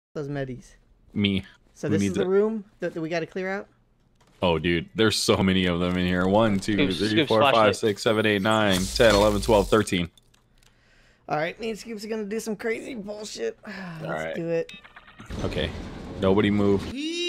Those medis. Me. So Who this is needs the it? room that we got to clear out? Oh, dude, there's so many of them in here. 1, 2, 3, Scoop's 4, 5, flashlight. 6, 7, 8, 9, 10, 11, 12, 13. All right, me and Scoops are going to do some crazy bullshit. Let's right. do it. Okay. Nobody move.